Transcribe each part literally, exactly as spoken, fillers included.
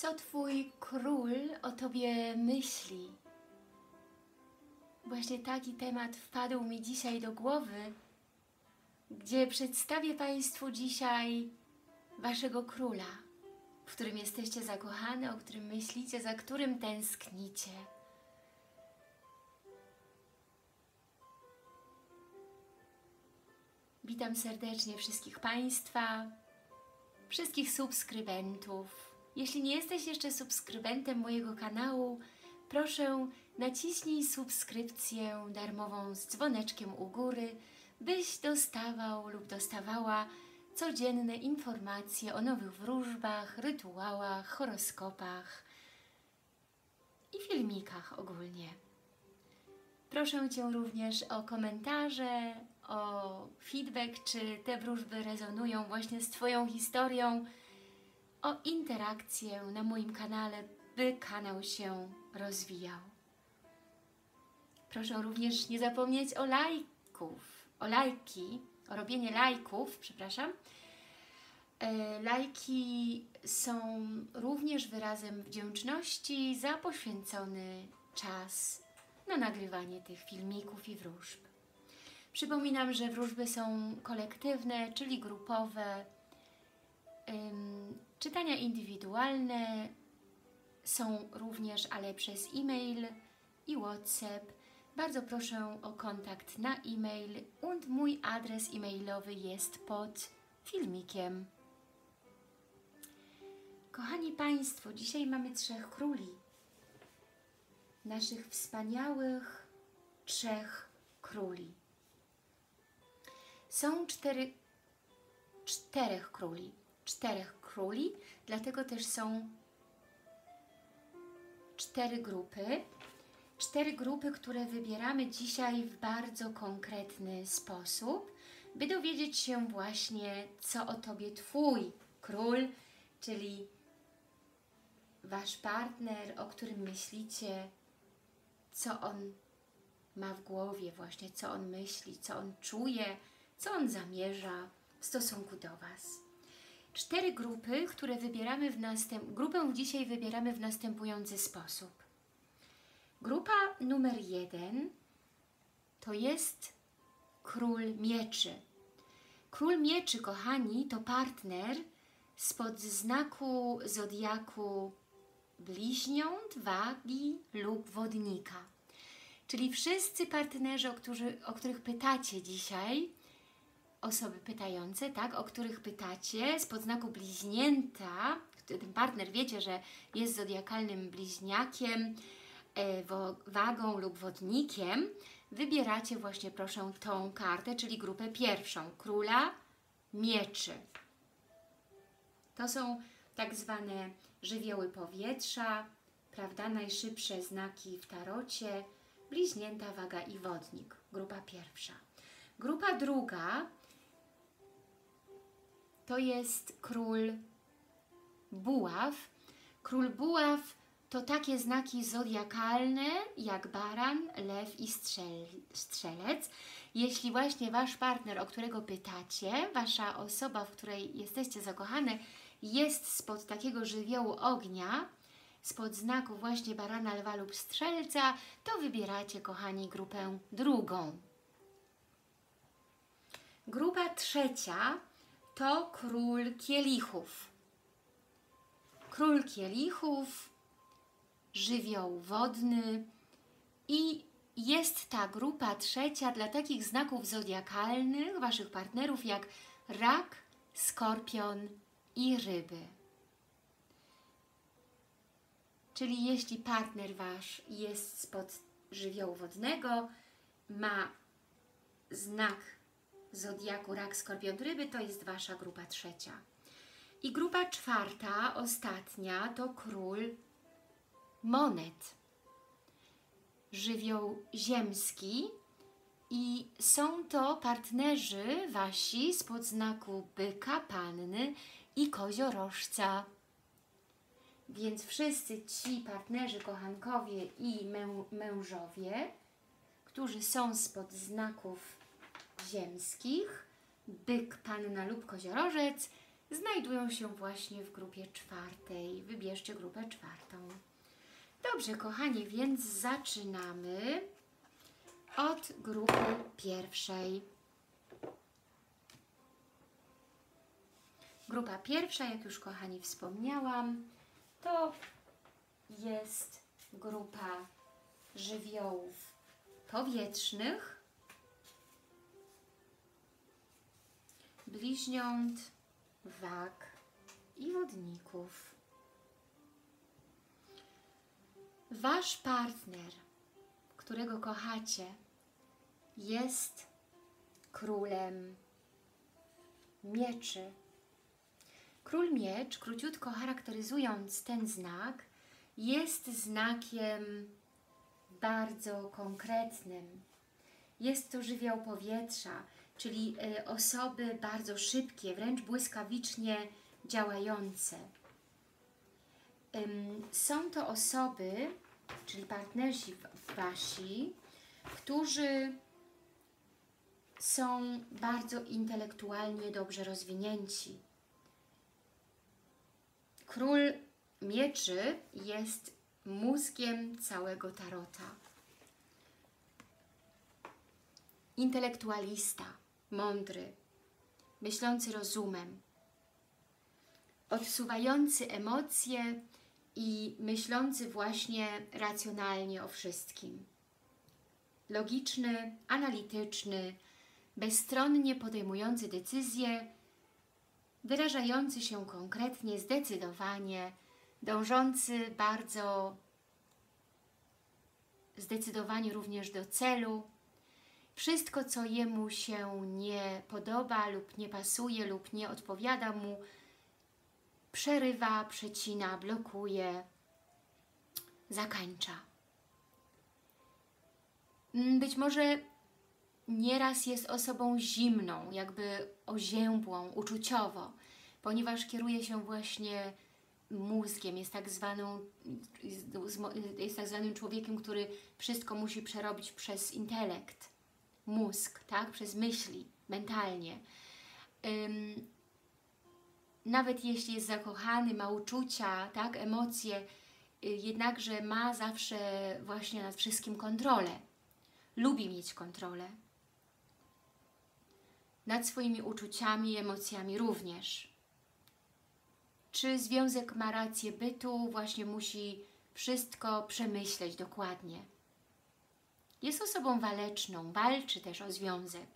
Co Twój król o Tobie myśli? Właśnie taki temat wpadł mi dzisiaj do głowy, gdzie przedstawię Państwu dzisiaj Waszego króla, w którym jesteście zakochane, o którym myślicie, za którym tęsknicie. Witam serdecznie wszystkich Państwa, wszystkich subskrybentów. Jeśli nie jesteś jeszcze subskrybentem mojego kanału, proszę naciśnij subskrypcję darmową z dzwoneczkiem u góry, byś dostawał lub dostawała codzienne informacje o nowych wróżbach, rytuałach, horoskopach i filmikach ogólnie. Proszę Cię również o komentarze, o feedback, czy te wróżby rezonują właśnie z Twoją historią, o interakcję na moim kanale, by kanał się rozwijał. Proszę również nie zapomnieć o lajków, o lajki, o robienie lajków, przepraszam. Lajki są również wyrazem wdzięczności za poświęcony czas na nagrywanie tych filmików i wróżb. Przypominam, że wróżby są kolektywne, czyli grupowe. Ym, czytania indywidualne są również, ale przez e-mail i WhatsApp. Bardzo proszę o kontakt na e-mail und mój adres e-mailowy jest pod filmikiem. Kochani Państwo, dzisiaj mamy trzech króli. Naszych wspaniałych trzech króli. Są cztery, czterech króli. Czterech króli, dlatego też są cztery grupy. Cztery grupy, które wybieramy dzisiaj w bardzo konkretny sposób, by dowiedzieć się właśnie, co o Tobie Twój król, czyli Wasz partner, o którym myślicie, co on ma w głowie właśnie, co on myśli, co on czuje, co on zamierza w stosunku do Was. Cztery grupy, które wybieramy w następ... Grupę dzisiaj wybieramy w następujący sposób. Grupa numer jeden to jest Król Mieczy. Król Mieczy, kochani, to partner spod znaku zodiaku Bliźniąt, Wagi lub Wodnika. Czyli wszyscy partnerzy, o, którzy, o których pytacie dzisiaj, osoby pytające, tak, o których pytacie, spod znaku Bliźnięta, ten partner wiecie, że jest zodiakalnym bliźniakiem, e, wo, wagą lub wodnikiem, wybieracie właśnie, proszę, tą kartę, czyli grupę pierwszą, Króla Mieczy. To są tak zwane żywioły powietrza, prawda, najszybsze znaki w tarocie, Bliźnięta, Waga i Wodnik, grupa pierwsza. Grupa druga to jest Król Buław. Król Buław to takie znaki zodiakalne jak Baran, Lew i strzel, Strzelec. Jeśli właśnie Wasz partner, o którego pytacie, Wasza osoba, w której jesteście zakochane, jest spod takiego żywiołu ognia, spod znaku właśnie Barana, Lwa lub Strzelca, to wybieracie, kochani, grupę drugą. Grupa trzecia to Król Kielichów. Król Kielichów, żywioł wodny i jest ta grupa trzecia dla takich znaków zodiakalnych Waszych partnerów jak Rak, Skorpion i Ryby. Czyli jeśli partner Wasz jest spod żywiołu wodnego, ma znak zodiaku Rak, Skorpion, Ryby, to jest Wasza grupa trzecia. I grupa czwarta, ostatnia, to Król Monet. Żywioł ziemski i są to partnerzy Wasi spod znaku Byka, Panny i Koziorożca. Więc wszyscy ci partnerzy, kochankowie i mę mężowie, którzy są spod znaków ziemskich, Byk, Panna lub Koziorożec, znajdują się właśnie w grupie czwartej. Wybierzcie grupę czwartą. Dobrze, kochani, więc zaczynamy od grupy pierwszej. Grupa pierwsza, jak już, kochani, wspomniałam, to jest grupa żywiołów powietrznych, bliźniąt, wag i wodników. Wasz partner, którego kochacie, jest królem mieczy. Król miecz, króciutko charakteryzując ten znak, jest znakiem bardzo konkretnym. Jest to żywioł powietrza, czyli y, osoby bardzo szybkie, wręcz błyskawicznie działające. Ym, są to osoby, czyli partnerzy wasi, którzy są bardzo intelektualnie dobrze rozwinięci. Król mieczy jest mózgiem całego tarota. Intelektualista, mądry, myślący rozumem, odsuwający emocje i myślący właśnie racjonalnie o wszystkim. Logiczny, analityczny, bezstronnie podejmujący decyzje, wyrażający się konkretnie, zdecydowanie, dążący bardzo zdecydowanie również do celu. Wszystko, co jemu się nie podoba lub nie pasuje lub nie odpowiada mu, przerywa, przecina, blokuje, zakańcza. Być może nieraz jest osobą zimną, jakby oziębłą, uczuciowo, ponieważ kieruje się właśnie mózgiem, jest tak zwaną, jest tak zwanym człowiekiem, który wszystko musi przerobić przez intelekt, mózg, tak? Przez myśli, mentalnie. Ym, nawet jeśli jest zakochany, ma uczucia, tak? Emocje, y, jednakże ma zawsze właśnie nad wszystkim kontrolę. Lubi mieć kontrolę. Nad swoimi uczuciami i emocjami również. Czy związek ma rację bytu? Właśnie musi wszystko przemyśleć dokładnie. Jest osobą waleczną, walczy też o związek.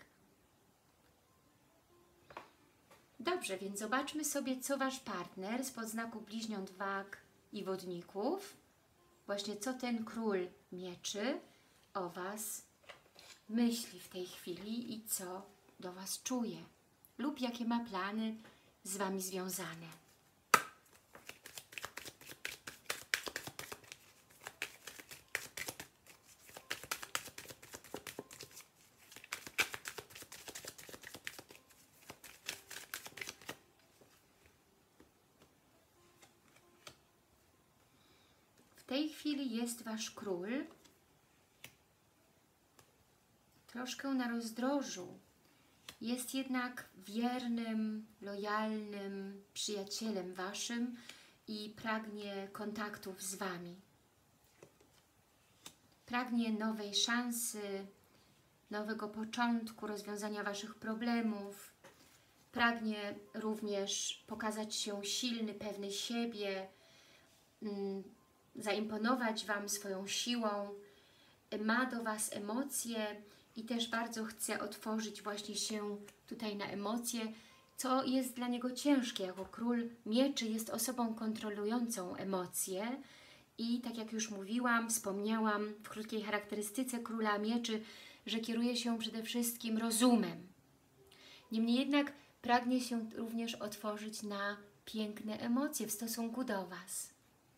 Dobrze, więc zobaczmy sobie, co Wasz partner spod znaku bliźniąt, wag i wodników, właśnie co ten król mieczy o Was myśli w tej chwili i co do Was czuje lub jakie ma plany z Wami związane. W tej chwili jest Wasz król troszkę na rozdrożu. Jest jednak wiernym, lojalnym przyjacielem Waszym i pragnie kontaktów z Wami. Pragnie nowej szansy, nowego początku, rozwiązania Waszych problemów. Pragnie również pokazać się silny, pewny siebie, zaimponować Wam swoją siłą. Ma do Was emocje i też bardzo chce otworzyć właśnie się tutaj na emocje, co jest dla niego ciężkie. Jako król mieczy jest osobą kontrolującą emocje i tak jak już mówiłam, wspomniałam w krótkiej charakterystyce króla mieczy, że kieruje się przede wszystkim rozumem. Niemniej jednak pragnie się również otworzyć na piękne emocje w stosunku do Was.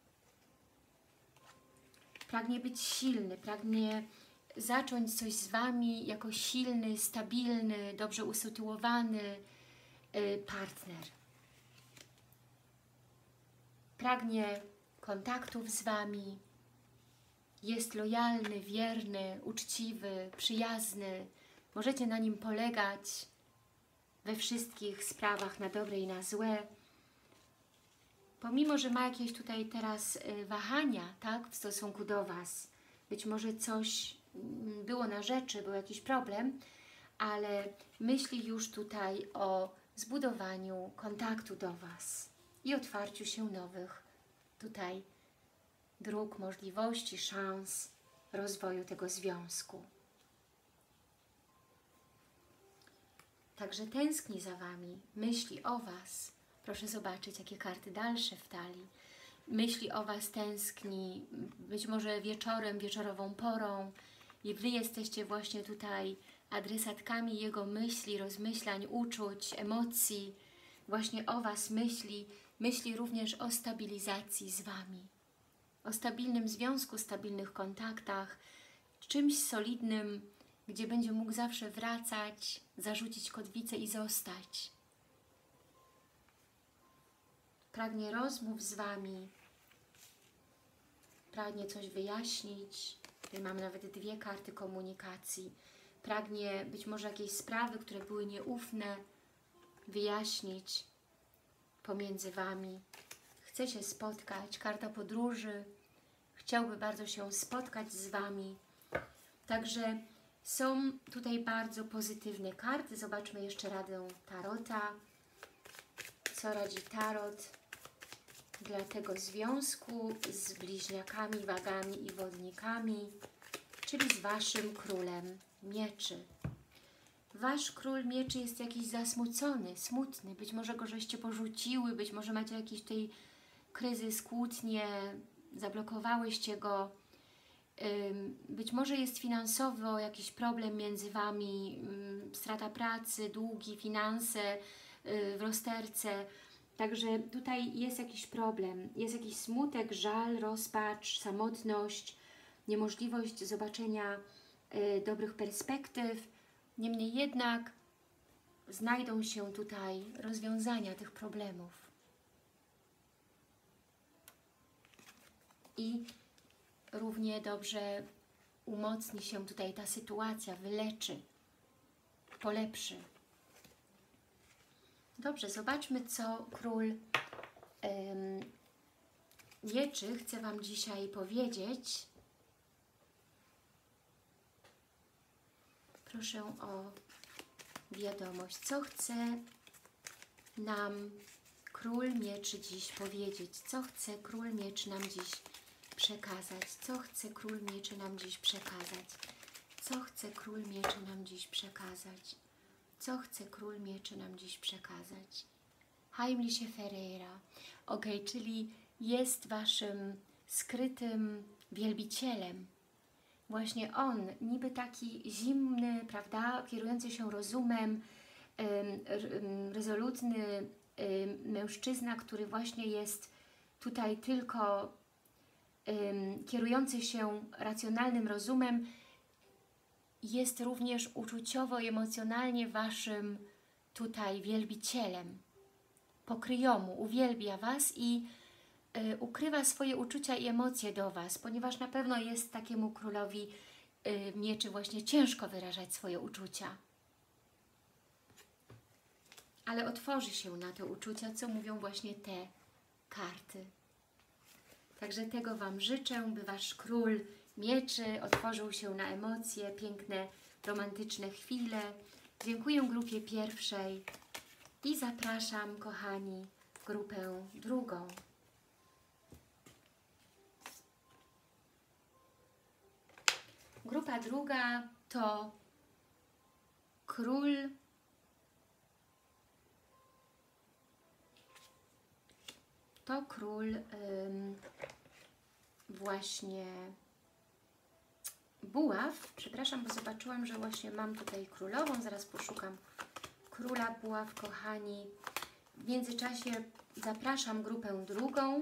Pragnie być silny, pragnie zacząć coś z Wami jako silny, stabilny, dobrze usytuowany partner. Pragnie kontaktów z Wami, jest lojalny, wierny, uczciwy, przyjazny. Możecie na nim polegać. we wszystkich sprawach, na dobre i na złe. Pomimo, że ma jakieś tutaj teraz wahania, tak, w stosunku do Was, być może coś było na rzeczy, był jakiś problem, ale myśli już tutaj o zbudowaniu kontaktu do Was i otwarciu się nowych tutaj dróg, możliwości, szans rozwoju tego związku. Także tęskni za Wami, myśli o Was. Proszę zobaczyć, jakie karty dalsze w talii. Myśli o Was, tęskni, być może wieczorem, wieczorową porą i Wy jesteście właśnie tutaj adresatkami Jego myśli, rozmyślań, uczuć, emocji. Właśnie o Was myśli, myśli również o stabilizacji z Wami. O stabilnym związku, stabilnych kontaktach, czymś solidnym, gdzie będzie mógł zawsze wracać, zarzucić kotwicę i zostać. Pragnie rozmów z Wami, pragnie coś wyjaśnić. Tutaj mamy nawet dwie karty komunikacji. Pragnie być może jakieś sprawy, które były nieufne, wyjaśnić pomiędzy Wami. Chce się spotkać, karta podróży. Chciałby bardzo się spotkać z Wami. Także są tutaj bardzo pozytywne karty. Zobaczmy jeszcze radę Tarota. Co radzi Tarot dla tego związku z bliźniakami, wagami i wodnikami, czyli z Waszym królem mieczy. Wasz król mieczy jest jakiś zasmucony, smutny. Być może go żeście porzuciły, być może macie jakiś tutaj kryzys, kłótnie, zablokowałyście go. Być może jest finansowo jakiś problem między Wami, strata pracy, długi, finanse w rozterce. Także tutaj jest jakiś problem, jest jakiś smutek, żal, rozpacz, samotność, niemożliwość zobaczenia y, dobrych perspektyw. Niemniej jednak znajdą się tutaj rozwiązania tych problemów. I równie dobrze umocni się tutaj ta sytuacja, wyleczy, polepszy. Dobrze, zobaczmy, co król ym, mieczy chce Wam dzisiaj powiedzieć. Proszę o wiadomość. Co chce nam król mieczy dziś powiedzieć? Co chce król mieczy nam dziś przekazać? Co chce król mieczy nam dziś przekazać? Co chce król mieczy nam dziś przekazać? Co chce król mieczy nam dziś przekazać? Heimliche Ferreira. Ok, czyli jest Waszym skrytym wielbicielem. Właśnie on, niby taki zimny, prawda, kierujący się rozumem, rezolutny mężczyzna, który właśnie jest tutaj tylko kierujący się racjonalnym rozumem, jest również uczuciowo i emocjonalnie Waszym tutaj wielbicielem. Pokryjomu, uwielbia Was i y, ukrywa swoje uczucia i emocje do Was, ponieważ na pewno jest takiemu królowi y, mieczy właśnie ciężko wyrażać swoje uczucia. Ale otworzy się na te uczucia, co mówią właśnie te karty. Także tego Wam życzę, by Wasz król mieczy otworzył się na emocje, piękne, romantyczne chwile. Dziękuję grupie pierwszej i zapraszam, kochani, grupę drugą. Grupa druga to król to król ym, właśnie buław. Przepraszam, bo zobaczyłam, że właśnie mam tutaj królową. Zaraz poszukam króla buław, kochani. W międzyczasie zapraszam grupę drugą,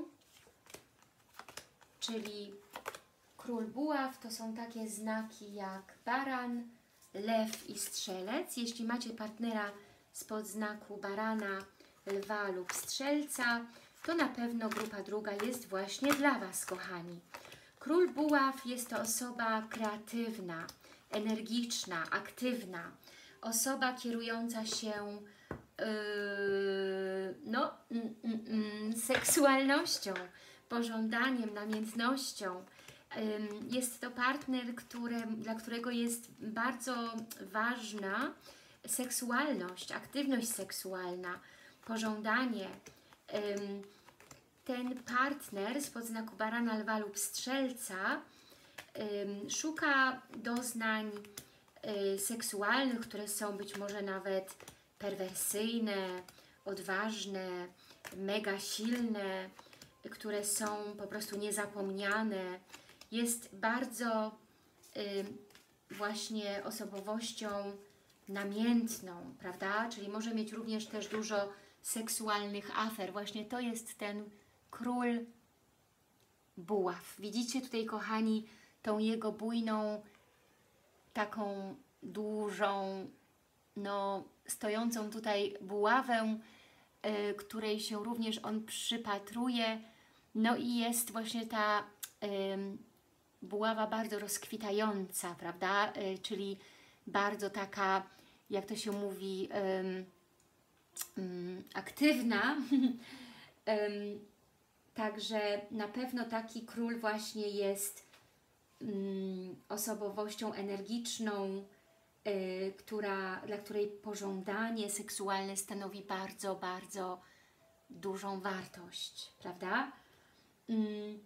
czyli król buław. To są takie znaki jak baran, lew i strzelec. Jeśli macie partnera spod znaku barana, lwa lub strzelca, to na pewno grupa druga jest właśnie dla Was, kochani. Król buław jest to osoba kreatywna, energiczna, aktywna, osoba kierująca się yy, no, mm, mm, mm, seksualnością, pożądaniem, namiętnością. Yy, jest to partner, który, dla którego jest bardzo ważna seksualność, aktywność seksualna, pożądanie. Yy, ten partner spod znaku barana, lwa lub strzelca yy, szuka doznań yy, seksualnych, które są być może nawet perwersyjne, odważne, mega silne, które są po prostu niezapomniane. Jest bardzo y, właśnie osobowością namiętną, prawda? Czyli może mieć również też dużo seksualnych afer. Właśnie to jest ten król buław. Widzicie tutaj, kochani, tą jego bujną, taką dużą, no stojącą tutaj buławę, y, której się również on przypatruje. No i jest właśnie ta y, buława bardzo rozkwitająca, prawda? Y, czyli bardzo taka, jak to się mówi, y, y, aktywna. y, także na pewno taki król właśnie jest y, osobowością energiczną, y, która, dla której pożądanie seksualne stanowi bardzo, bardzo dużą wartość, prawda? Mm,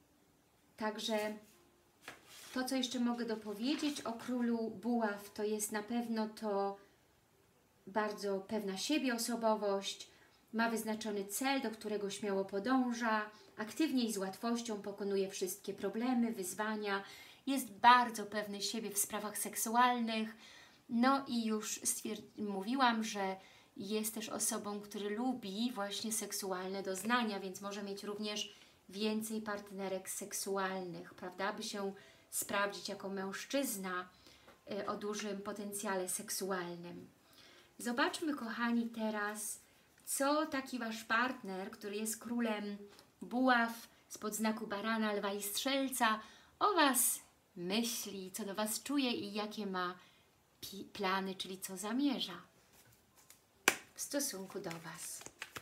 także to, co jeszcze mogę dopowiedzieć o królu buław, to jest na pewno to bardzo pewna siebie osobowość, ma wyznaczony cel, do którego śmiało podąża, aktywnie i z łatwością pokonuje wszystkie problemy, wyzwania, jest bardzo pewny siebie w sprawach seksualnych. No i już mówiłam, że jest też osobą, która lubi właśnie seksualne doznania, więc może mieć również więcej partnerek seksualnych, prawda, by się sprawdzić jako mężczyzna y, o dużym potencjale seksualnym. Zobaczmy, kochani, teraz, co taki Wasz partner, który jest królem buław spod znaku barana, lwa i strzelca, o Was myśli, co do Was czuje i jakie ma plany, czyli co zamierza w stosunku do Was.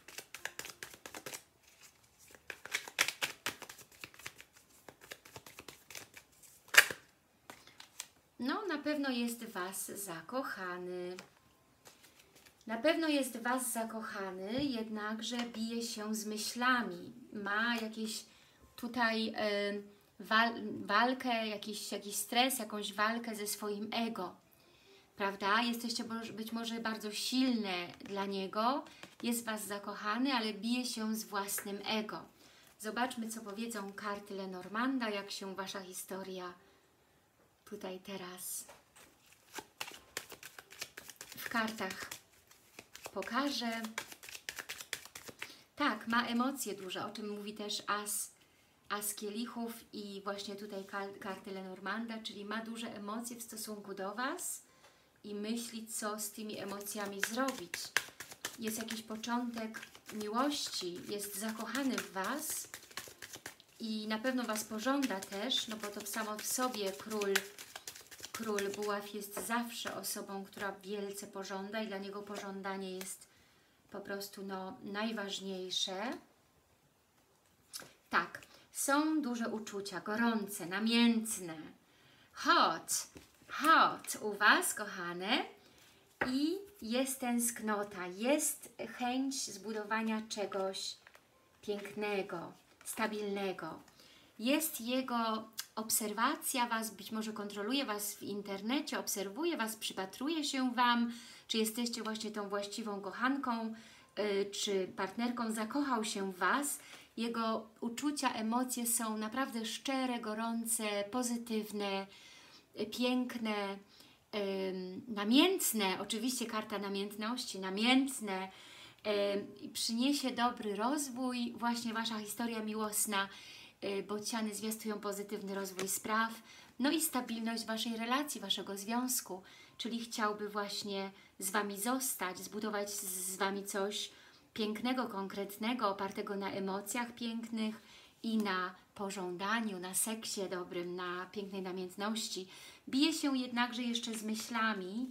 No, na pewno jest w Was zakochany. Na pewno jest w Was zakochany, jednakże bije się z myślami. Ma jakieś tutaj y, wal, walkę, jakiś, jakiś stres, jakąś walkę ze swoim ego. Prawda? Jesteście być może bardzo silne dla niego, jest Was zakochany, ale bije się z własnym ego. Zobaczmy, co powiedzą karty Lenormanda, jak się Wasza historia tutaj teraz w kartach pokaże. Tak, ma emocje duże, o czym mówi też as, as kielichów i właśnie tutaj karty Lenormanda, czyli ma duże emocje w stosunku do Was i myśli, co z tymi emocjami zrobić. Jest jakiś początek miłości, jest zakochany w Was i na pewno Was pożąda też, no bo to samo w sobie król, król buław jest zawsze osobą, która wielce pożąda i dla niego pożądanie jest po prostu no, najważniejsze. Tak, są duże uczucia, gorące, namiętne, hot, hot u Was, kochane, i jest tęsknota, jest chęć zbudowania czegoś pięknego, stabilnego. Jest jego obserwacja Was, być może kontroluje Was w internecie, obserwuje Was, przypatruje się Wam, czy jesteście właśnie tą właściwą kochanką, yy, czy partnerką, zakochał się w Was. Jego uczucia, emocje są naprawdę szczere, gorące, pozytywne, yy, piękne, yy, namiętne, oczywiście karta namiętności, namiętne, yy, przyniesie dobry rozwój, właśnie Wasza historia miłosna, bociany zwiastują pozytywny rozwój spraw, no i stabilność Waszej relacji, Waszego związku, czyli chciałby właśnie z Wami zostać, zbudować z Wami coś pięknego, konkretnego, opartego na emocjach pięknych i na pożądaniu, na seksie dobrym, na pięknej namiętności. Bije się jednakże jeszcze z myślami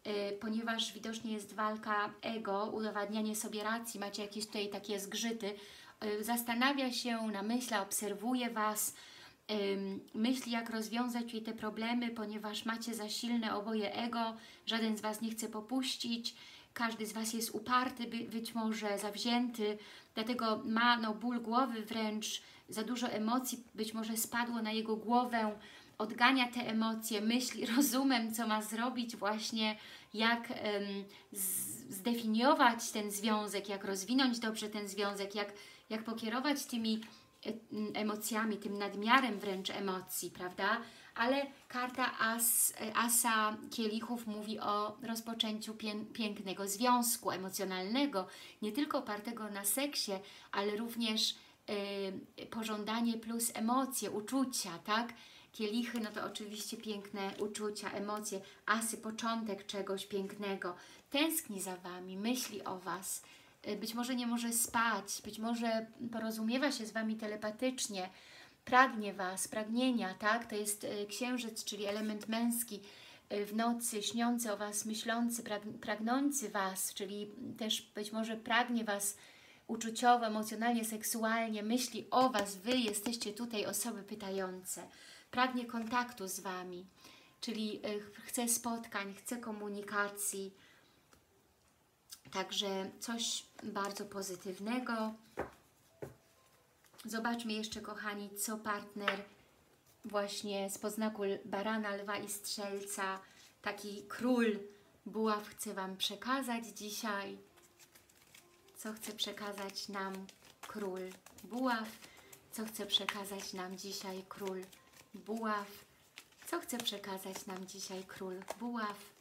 ponieważ widocznie jest walka ego, udowadnianie sobie racji, macie jakieś tutaj takie zgrzyty, zastanawia się, namyśla, obserwuje Was, myśli, jak rozwiązać tutaj te problemy, ponieważ macie za silne oboje ego, żaden z Was nie chce popuścić, każdy z Was jest uparty, by, być może zawzięty, dlatego ma no, ból głowy wręcz, za dużo emocji być może spadło na jego głowę, odgania te emocje, myśli rozumem, co ma zrobić właśnie, jak um, zdefiniować ten związek, jak rozwinąć dobrze ten związek, jak, jak pokierować tymi emocjami, tym nadmiarem wręcz emocji, prawda? Ale karta As, Asa Kielichów mówi o rozpoczęciu pię pięknego związku emocjonalnego, nie tylko opartego na seksie, ale również y, pożądanie plus emocje, uczucia, tak? Kielichy, no to oczywiście piękne uczucia, emocje, asy, początek czegoś pięknego. Tęskni za Wami, myśli o Was, być może nie może spać, być może porozumiewa się z Wami telepatycznie, pragnie Was, pragnienia, tak? To jest księżyc, czyli element męski, w nocy śniący o Was, myślący, prag pragnący Was, czyli też być może pragnie Was uczuciowo, emocjonalnie, seksualnie, myśli o Was, Wy jesteście tutaj osoby pytające, pragnie kontaktu z Wami, czyli chce spotkań, chce komunikacji, także coś bardzo pozytywnego. Zobaczmy jeszcze, kochani, co partner właśnie z podznaku barana, lwa i strzelca, taki król buław chce Wam przekazać dzisiaj. Co chce przekazać nam król buław? Co chce przekazać nam dzisiaj król buław? Co chce przekazać nam dzisiaj król buław?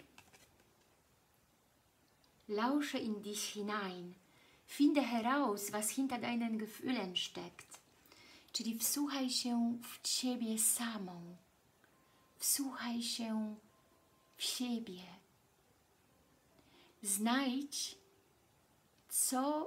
Lausche in dich hinein. Finde heraus, was hinter deinen Gefühlen steckt. Czyli wsłuchaj się w Ciebie samą. Wsłuchaj się w siebie. Znajdź, co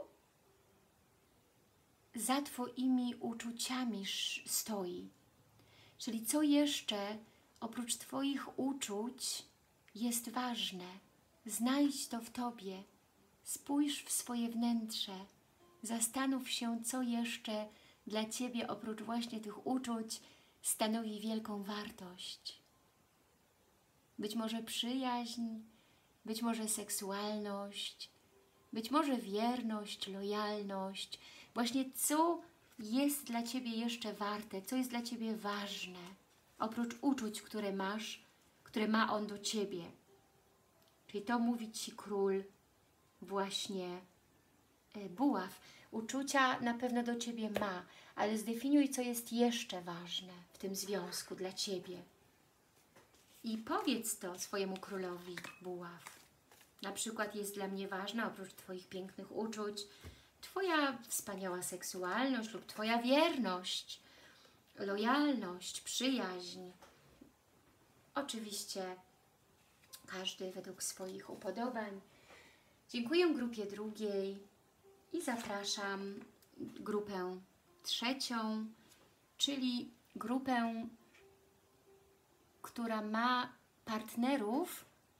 za Twoimi uczuciami stoi. Czyli co jeszcze oprócz Twoich uczuć jest ważne. Znajdź to w Tobie. Spójrz w swoje wnętrze. Zastanów się, co jeszcze dla Ciebie oprócz właśnie tych uczuć stanowi wielką wartość. Być może przyjaźń, być może seksualność, być może wierność, lojalność. Właśnie co jest dla Ciebie jeszcze warte, co jest dla Ciebie ważne, oprócz uczuć, które masz, które ma on do Ciebie. Czyli to mówi Ci król właśnie buław. Uczucia na pewno do Ciebie ma, ale zdefiniuj, co jest jeszcze ważne w tym związku dla Ciebie. I powiedz to swojemu królowi buław. Na przykład jest dla mnie ważna, oprócz Twoich pięknych uczuć, Twoja wspaniała seksualność lub Twoja wierność, lojalność, przyjaźń. Oczywiście każdy według swoich upodobań. Dziękuję grupie drugiej i zapraszam grupę trzecią, czyli grupę, która ma partnerów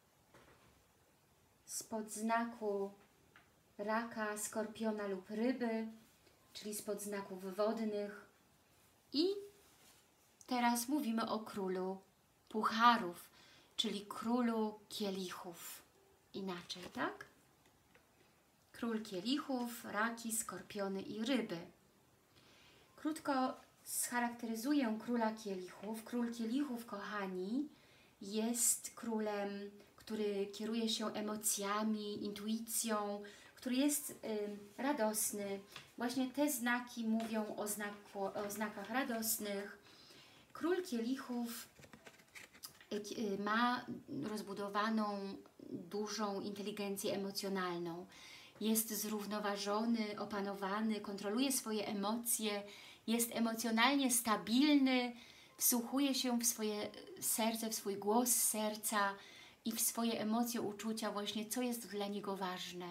spod znaku raka, skorpiona lub ryby, czyli spod znaków wodnych. I teraz mówimy o królu pucharów, czyli królu kielichów. Inaczej, tak? Król kielichów, raki, skorpiony i ryby. Krótko scharakteryzuję króla kielichów. Król kielichów, kochani, jest królem, który kieruje się emocjami, intuicją, który jest y, radosny. Właśnie te znaki mówią o, znaku, o znakach radosnych. Król kielichów y, y, ma rozbudowaną, dużą inteligencję emocjonalną. Jest zrównoważony, opanowany, kontroluje swoje emocje, jest emocjonalnie stabilny, wsłuchuje się w swoje serce, w swój głos serca i w swoje emocje, uczucia, właśnie co jest dla niego ważne.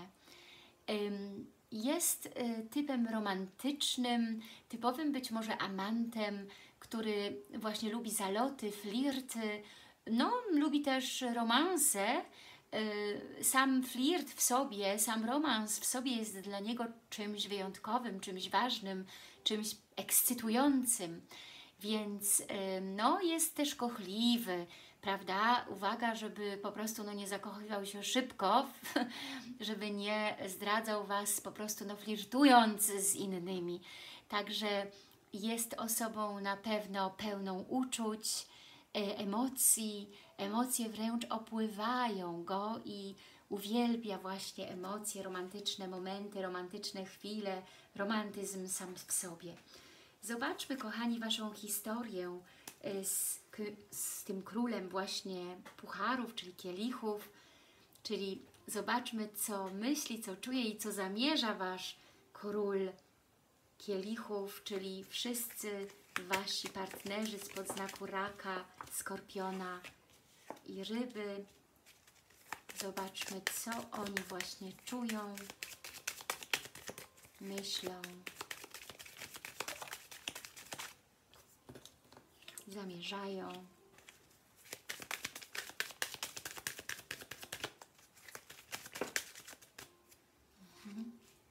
Jest typem romantycznym, typowym być może amantem, który właśnie lubi zaloty, flirty, no lubi też romanse, sam flirt w sobie, sam romans w sobie jest dla niego czymś wyjątkowym, czymś ważnym, czymś ekscytującym, więc no, jest też kochliwy, prawda? Uwaga, żeby po prostu no, nie zakochiwał się szybko, żeby nie zdradzał Was po prostu no, flirtując z innymi. Także jest osobą na pewno pełną uczuć, emocji, emocje wręcz opływają go i uwielbia właśnie emocje, romantyczne momenty, romantyczne chwile, romantyzm sam w sobie. Zobaczmy, kochani, Waszą historię z, z tym królem właśnie pucharów, czyli kielichów, czyli zobaczmy, co myśli, co czuje i co zamierza Wasz król kielichów, czyli wszyscy Wasi partnerzy spod znaku raka, skorpiona i ryby. Zobaczmy, co oni właśnie czują, myślą, zamierzają. Mhm.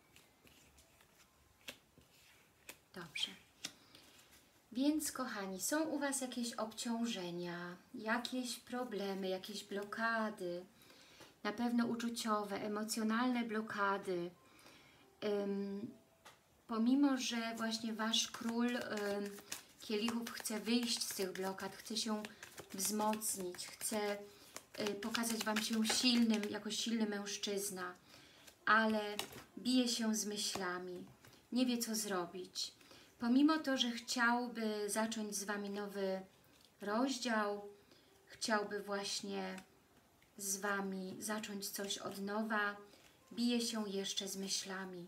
Dobrze. Więc, kochani, są u Was jakieś obciążenia, jakieś problemy, jakieś blokady, na pewno uczuciowe, emocjonalne blokady. Ym, pomimo, że właśnie Wasz król ym, kielichów chce wyjść z tych blokad, chce się wzmocnić, chce y, pokazać Wam się silnym, jako silny mężczyzna, ale bije się z myślami, nie wie, co zrobić. Pomimo to, że chciałby zacząć z Wami nowy rozdział, chciałby właśnie z Wami zacząć coś od nowa, bije się jeszcze z myślami.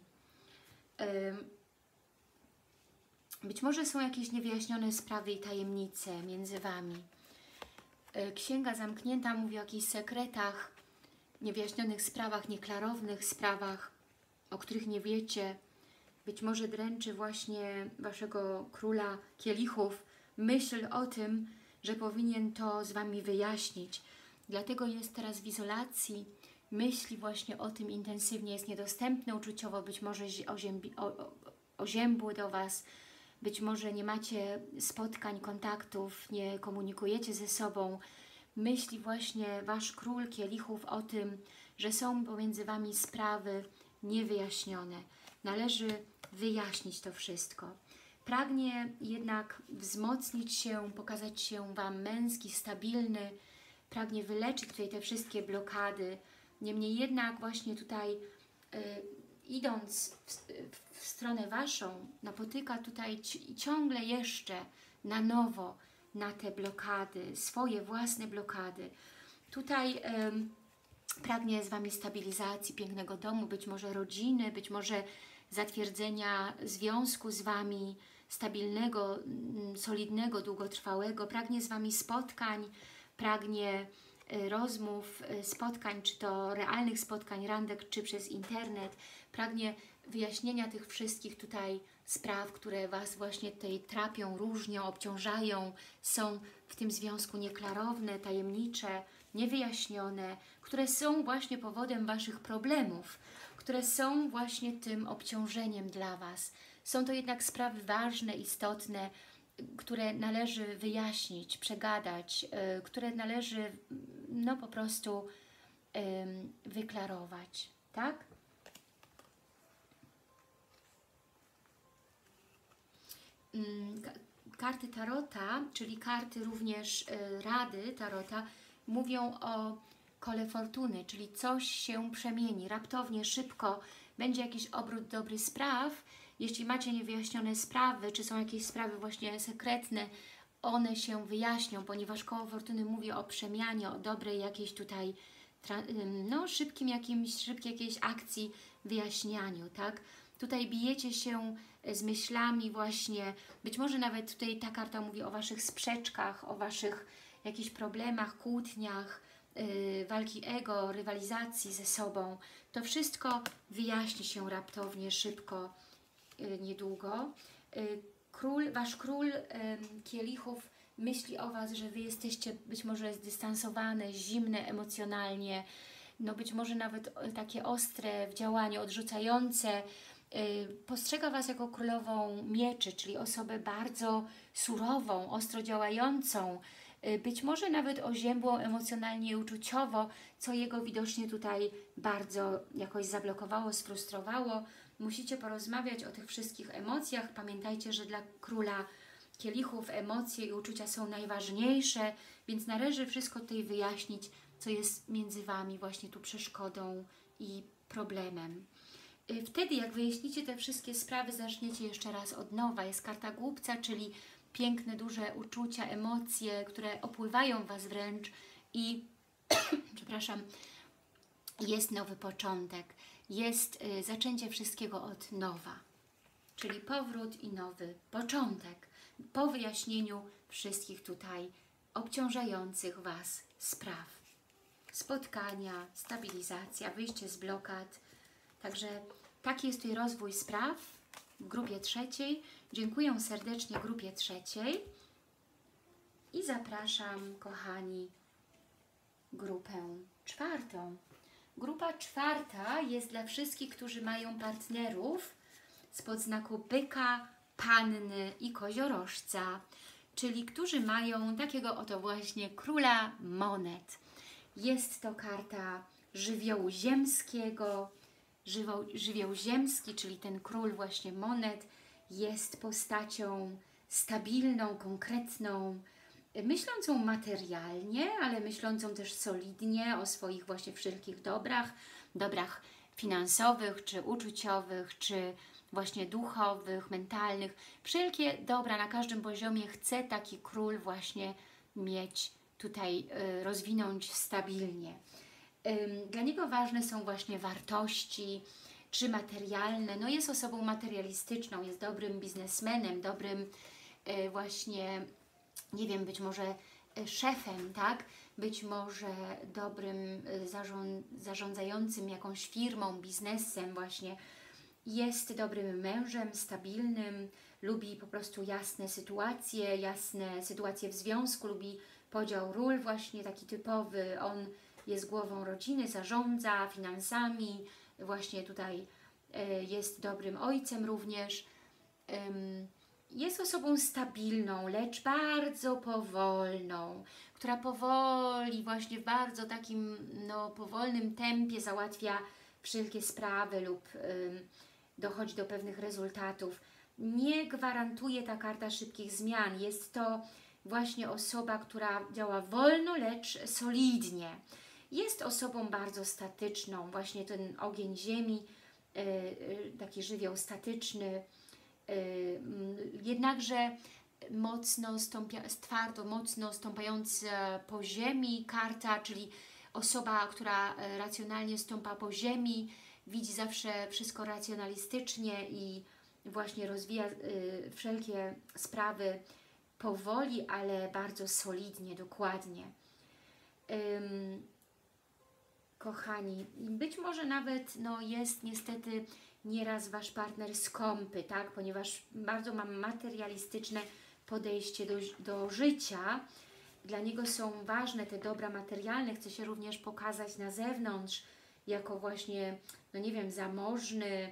Być może są jakieś niewyjaśnione sprawy i tajemnice między Wami. Księga Zamknięta mówi o jakichś sekretach, niewyjaśnionych sprawach, nieklarownych sprawach, o których nie wiecie. Być może dręczy właśnie Waszego króla kielichów myśl o tym, że powinien to z Wami wyjaśnić. Dlatego jest teraz w izolacji, myśli właśnie o tym intensywnie, jest niedostępny uczuciowo, być może oziębi, o, oziębły do Was, być może nie macie spotkań, kontaktów, nie komunikujecie ze sobą. Myśli właśnie Wasz król kielichów o tym, że są pomiędzy Wami sprawy niewyjaśnione. Należy wyjaśnić to wszystko. Pragnie jednak wzmocnić się, pokazać się Wam męski, stabilny, pragnie wyleczyć tutaj te wszystkie blokady. Niemniej jednak właśnie tutaj y, idąc w, w stronę Waszą, napotyka tutaj ciągle jeszcze na nowo na te blokady, swoje własne blokady. Tutaj y, pragnie z Wami stabilizacji, pięknego domu, być może rodziny, być może zatwierdzenia związku z Wami, stabilnego, solidnego, długotrwałego. Pragnie z Wami spotkań, pragnie rozmów, spotkań, czy to realnych spotkań, randek, czy przez internet. Pragnie wyjaśnienia tych wszystkich tutaj spraw, które Was właśnie tutaj trapią, różnią, obciążają, są w tym związku nieklarowne, tajemnicze, niewyjaśnione, które są właśnie powodem Waszych problemów, które są właśnie tym obciążeniem dla Was. Są to jednak sprawy ważne, istotne, które należy wyjaśnić, przegadać, yy, które należy no po prostu yy, wyklarować, tak? Yy, karty Tarota, czyli karty również yy, Rady Tarota, mówią o kole fortuny, czyli coś się przemieni, raptownie, szybko, będzie jakiś obrót dobrych spraw. Jeśli macie niewyjaśnione sprawy, czy są jakieś sprawy właśnie sekretne, one się wyjaśnią, ponieważ koło fortuny mówi o przemianie, o dobrej jakiejś tutaj, no szybkim jakimś, szybkiej jakiejś akcji, wyjaśnianiu, tak? Tutaj bijecie się z myślami właśnie, być może nawet tutaj ta karta mówi o Waszych sprzeczkach, o Waszych jakichś problemach, kłótniach, yy, walki ego, rywalizacji ze sobą. To wszystko wyjaśni się raptownie, szybko, yy, niedługo. Yy, król, Wasz król yy, kielichów myśli o Was, że Wy jesteście być może zdystansowane, zimne emocjonalnie, no być może nawet takie ostre w działaniu, odrzucające. Postrzega Was jako królową mieczy, czyli osobę bardzo surową, ostro działającą, być może nawet oziębłą emocjonalnie i uczuciowo, co jego widocznie tutaj bardzo jakoś zablokowało, sfrustrowało. Musicie porozmawiać o tych wszystkich emocjach. Pamiętajcie, że dla króla kielichów emocje i uczucia są najważniejsze, więc należy wszystko tutaj wyjaśnić, co jest między Wami właśnie tu przeszkodą i problemem. Wtedy, jak wyjaśnicie te wszystkie sprawy, zaczniecie jeszcze raz od nowa. Jest karta głupca, czyli piękne, duże uczucia, emocje, które opływają Was wręcz i, przepraszam, jest nowy początek. Jest y, zaczęcie wszystkiego od nowa, czyli powrót i nowy początek. Po wyjaśnieniu wszystkich tutaj obciążających Was spraw. Spotkania, stabilizacja, wyjście z blokad. Także taki jest tutaj rozwój spraw w grupie trzeciej. Dziękuję serdecznie grupie trzeciej i zapraszam, kochani, grupę czwartą. Grupa czwarta jest dla wszystkich, którzy mają partnerów spod znaku byka, panny i koziorożca, czyli którzy mają takiego oto właśnie króla monet. Jest to karta żywiołu ziemskiego. Żywioł, żywioł ziemski, czyli ten król właśnie monet, jest postacią stabilną, konkretną, myślącą materialnie, ale myślącą też solidnie o swoich właśnie wszelkich dobrach, dobrach finansowych, czy uczuciowych, czy właśnie duchowych, mentalnych. Wszelkie dobra na każdym poziomie chce taki król właśnie mieć tutaj, y, rozwinąć stabilnie. Dla niego ważne są właśnie wartości, czy materialne. No jest osobą materialistyczną, jest dobrym biznesmenem, dobrym właśnie, nie wiem, być może szefem, tak? Być może dobrym zarządzającym jakąś firmą, biznesem właśnie. Jest dobrym mężem, stabilnym, lubi po prostu jasne sytuacje, jasne sytuacje w związku, lubi podział ról właśnie taki typowy. On jest głową rodziny, zarządza finansami, właśnie tutaj jest dobrym ojcem również. Jest osobą stabilną, lecz bardzo powolną, która powoli, właśnie w bardzo takim no, powolnym tempie załatwia wszelkie sprawy lub dochodzi do pewnych rezultatów. Nie gwarantuje ta karta szybkich zmian. Jest to właśnie osoba, która działa wolno, lecz solidnie. Jest osobą bardzo statyczną, właśnie ten ogień ziemi, yy, taki żywioł statyczny, yy, jednakże mocno stąpia, twardo, mocno stąpająca po ziemi karta, czyli osoba, która racjonalnie stąpa po ziemi, widzi zawsze wszystko racjonalistycznie i właśnie rozwija yy, wszelkie sprawy powoli, ale bardzo solidnie, dokładnie. Yy, Kochani, być może nawet no, jest niestety nieraz Wasz partner skąpy, tak? Ponieważ bardzo ma materialistyczne podejście do, do życia. Dla niego są ważne te dobra materialne, chce się również pokazać na zewnątrz jako właśnie, no nie wiem, zamożny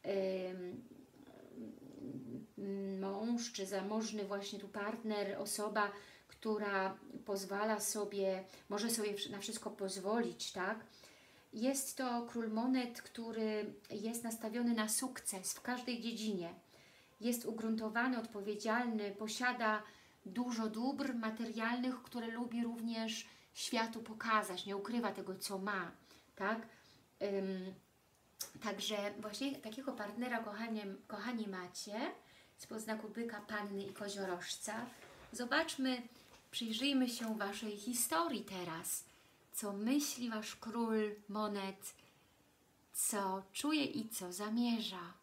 yy, mąż, czy zamożny właśnie tu partner, osoba, która pozwala sobie, może sobie na wszystko pozwolić, tak? Jest to król monet, który jest nastawiony na sukces w każdej dziedzinie. Jest ugruntowany, odpowiedzialny, posiada dużo dóbr materialnych, które lubi również światu pokazać, nie ukrywa tego, co ma, tak? Ym, także właśnie takiego partnera, kochani, kochani macie, spod znaku byka, panny i koziorożca. Zobaczmy, przyjrzyjmy się Waszej historii teraz. Co myśli Wasz król monet, co czuje i co zamierza.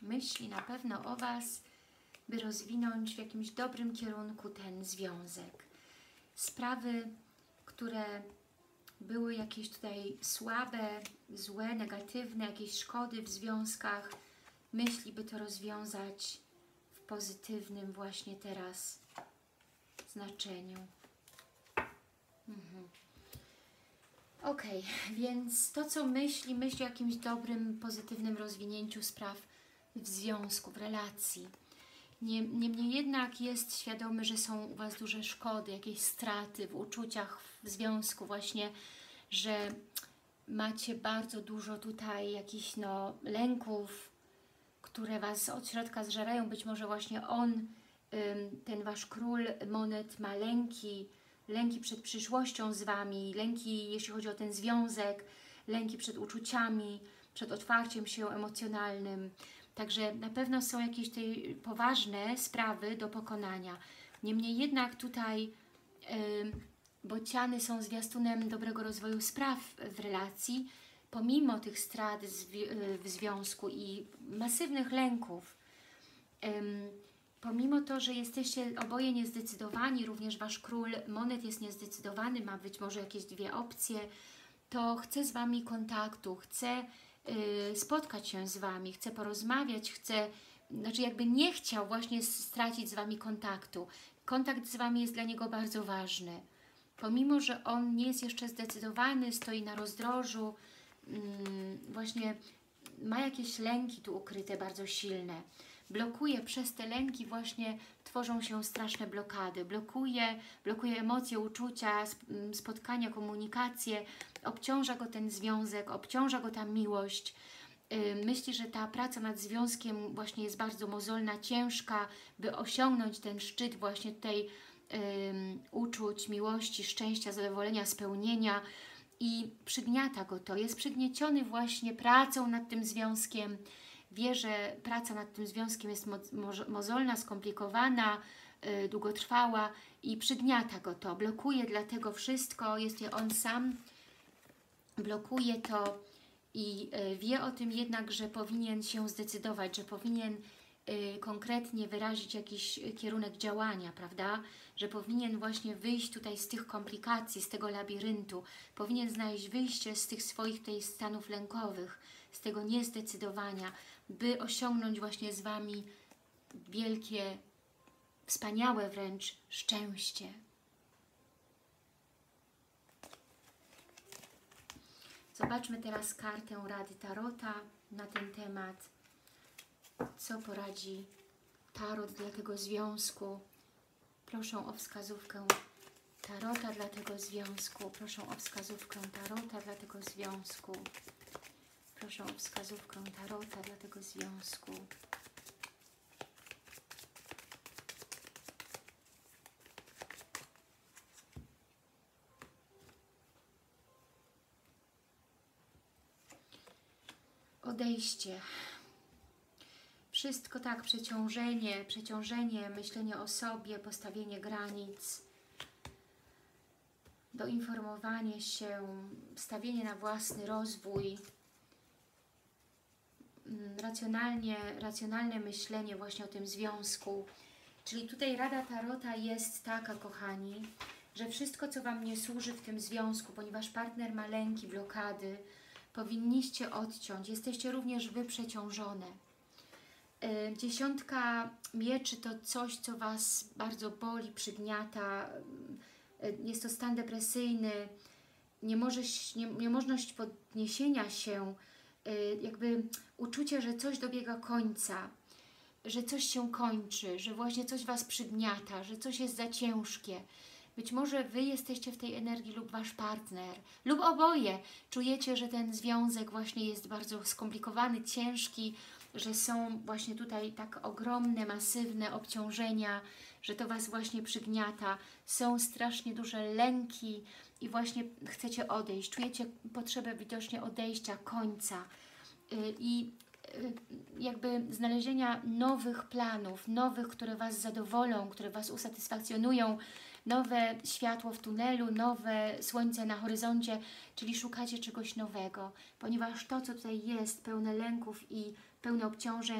myśli na pewno o Was, by rozwinąć w jakimś dobrym kierunku ten związek. Sprawy, które były jakieś tutaj słabe, złe, negatywne, jakieś szkody w związkach, myśli, by to rozwiązać w pozytywnym właśnie teraz znaczeniu. Mhm. Ok, więc to, co myśli, myśli o jakimś dobrym, pozytywnym rozwinięciu spraw w związku, w relacji. Niemniej jednak jest świadomy, że są u Was duże szkody, jakieś straty w uczuciach, w związku właśnie, że macie bardzo dużo tutaj jakichś no, lęków, które Was od środka zżerają. Być może właśnie on, ten Wasz król monet, ma lęki, lęki przed przyszłością z Wami, lęki jeśli chodzi o ten związek, lęki przed uczuciami, przed otwarciem się emocjonalnym. Także na pewno są jakieś tutaj poważne sprawy do pokonania. Niemniej jednak tutaj yy, bociany są zwiastunem dobrego rozwoju spraw w relacji, pomimo tych strat w związku i masywnych lęków. Yy, pomimo to, że jesteście oboje niezdecydowani, również Wasz król monet jest niezdecydowany, ma być może jakieś dwie opcje, to chce z Wami kontaktu, chce spotkać się z Wami, chce porozmawiać, chce, znaczy jakby nie chciał właśnie stracić z Wami kontaktu. Kontakt z Wami jest dla niego bardzo ważny. Pomimo, że on nie jest jeszcze zdecydowany, stoi na rozdrożu, właśnie ma jakieś lęki tu ukryte bardzo silne. Blokuje przez te lęki, właśnie tworzą się straszne blokady. Blokuje, blokuje emocje, uczucia, spotkania, komunikację. Obciąża go ten związek, obciąża go ta miłość. Myśli, że ta praca nad związkiem właśnie jest bardzo mozolna, ciężka, by osiągnąć ten szczyt właśnie tej um, uczuć, miłości, szczęścia, zadowolenia, spełnienia. I przygniata go to. Jest przygnieciony właśnie pracą nad tym związkiem. Wie, że praca nad tym związkiem jest mo mo mozolna, skomplikowana, yy, długotrwała i przygniata go to. Blokuje dlatego wszystko. Jest on sam. Blokuje to i yy, wie o tym jednak, że powinien się zdecydować, że powinien yy, konkretnie wyrazić jakiś kierunek działania, prawda? Że powinien właśnie wyjść tutaj z tych komplikacji, z tego labiryntu. Powinien znaleźć wyjście z tych swoich tutaj stanów lękowych, z tego niezdecydowania, by osiągnąć właśnie z Wami wielkie, wspaniałe wręcz szczęście. Zobaczmy teraz kartę Rady Tarota na ten temat. Co poradzi Tarot dla tego związku? Proszę o wskazówkę Tarota dla tego związku. Proszę o wskazówkę Tarota dla tego związku. Proszę o wskazówkę Tarota dla tego związku. Odejście. Wszystko tak, przeciążenie, przeciążenie, myślenie o sobie, postawienie granic, doinformowanie się, stawienie na własny rozwój, racjonalnie, racjonalne myślenie właśnie o tym związku. Czyli tutaj Rada Tarota jest taka, kochani, że wszystko, co Wam nie służy w tym związku, ponieważ partner ma lęki, blokady, powinniście odciąć. Jesteście również Wy przeciążone. Yy, dziesiątka mieczy to coś, co Was bardzo boli, przygniata. Yy, jest to stan depresyjny, niemożność, nie, niemożność podniesienia się, yy, jakby uczucie, że coś dobiega końca, że coś się kończy, że właśnie coś Was przygniata, że coś jest za ciężkie. Być może Wy jesteście w tej energii lub Wasz partner, lub oboje. Czujecie, że ten związek właśnie jest bardzo skomplikowany, ciężki, że są właśnie tutaj tak ogromne, masywne obciążenia, że to Was właśnie przygniata. Są strasznie duże lęki i właśnie chcecie odejść. Czujecie potrzebę widocznie odejścia, końca i jakby znalezienia nowych planów, nowych, które Was zadowolą, które Was usatysfakcjonują, nowe światło w tunelu, nowe słońce na horyzoncie, czyli szukacie czegoś nowego, ponieważ to, co tutaj jest, pełne lęków i pełne obciążeń,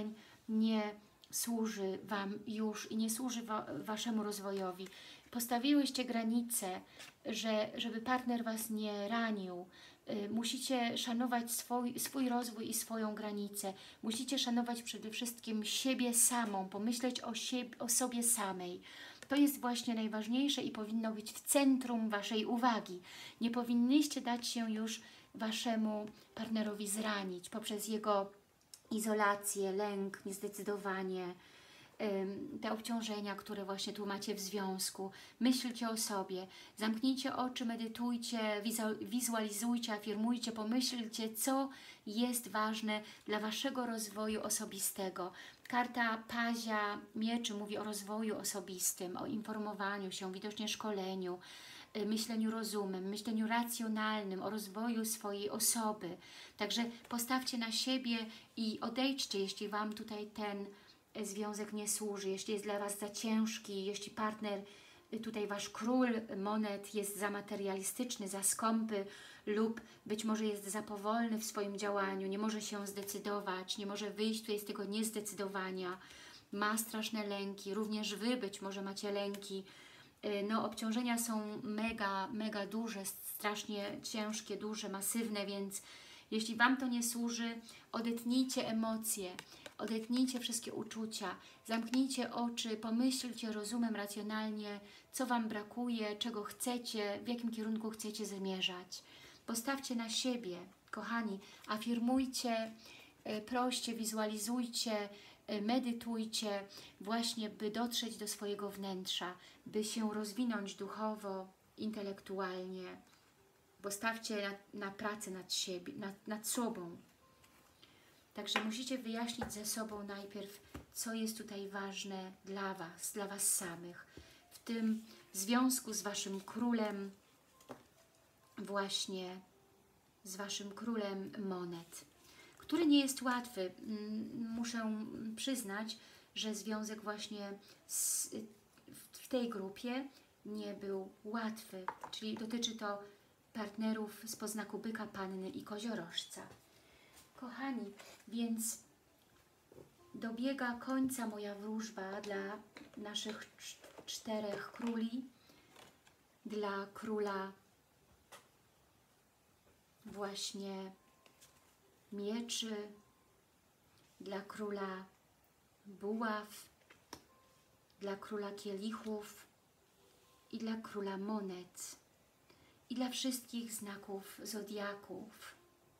nie służy Wam już i nie służy wa Waszemu rozwojowi. Postawiłyście granice, że, żeby partner Was nie ranił. Y, musicie szanować swój, swój rozwój i swoją granicę. Musicie szanować przede wszystkim siebie samą, pomyśleć o, siebie, o sobie samej. To jest właśnie najważniejsze i powinno być w centrum Waszej uwagi. Nie powinnyście dać się już Waszemu partnerowi zranić poprzez jego izolację, lęk, niezdecydowanie, te obciążenia, które właśnie tu macie w związku. Myślcie o sobie, zamknijcie oczy, medytujcie, wizualizujcie, afirmujcie, pomyślcie, co jest ważne dla Waszego rozwoju osobistego. Karta Pazia Mieczy mówi o rozwoju osobistym, o informowaniu się, widocznie szkoleniu, myśleniu rozumem, myśleniu racjonalnym, o rozwoju swojej osoby. Także postawcie na siebie i odejdźcie, jeśli Wam tutaj ten związek nie służy, jeśli jest dla Was za ciężki, jeśli partner, tutaj Wasz król monet jest za materialistyczny, za skąpy lub być może jest za powolny w swoim działaniu, nie może się zdecydować, nie może wyjść tutaj z tego niezdecydowania, ma straszne lęki, również Wy być może macie lęki. No, obciążenia są mega, mega duże, strasznie ciężkie, duże, masywne, więc jeśli Wam to nie służy, odetnijcie emocje, odetnijcie wszystkie uczucia, zamknijcie oczy, pomyślcie rozumem, racjonalnie, co Wam brakuje, czego chcecie, w jakim kierunku chcecie zmierzać. Postawcie na siebie, kochani, afirmujcie, proście, wizualizujcie, medytujcie, właśnie by dotrzeć do swojego wnętrza, by się rozwinąć duchowo, intelektualnie. Postawcie na, na pracę nad, siebie, nad, nad sobą. Także musicie wyjaśnić ze sobą najpierw, co jest tutaj ważne dla Was, dla Was samych. W tym związku z Waszym królem, właśnie z Waszym królem monet, który nie jest łatwy. Muszę przyznać, że związek właśnie z, w tej grupie nie był łatwy, czyli dotyczy to partnerów z poznaku byka, panny i koziorożca. Kochani, więc dobiega końca moja wróżba dla naszych czterech króli, dla króla właśnie mieczy, dla króla buław, dla króla kielichów i dla króla monet i dla wszystkich znaków zodiaków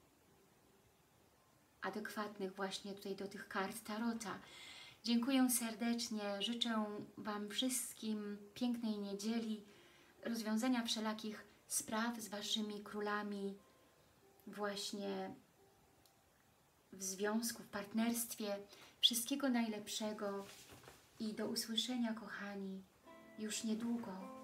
adekwatnych właśnie tutaj do tych kart Tarota. Dziękuję serdecznie, życzę Wam wszystkim pięknej niedzieli, rozwiązania wszelakich spraw z Waszymi królami właśnie w związku, w partnerstwie. Wszystkiego najlepszego i do usłyszenia, kochani, już niedługo.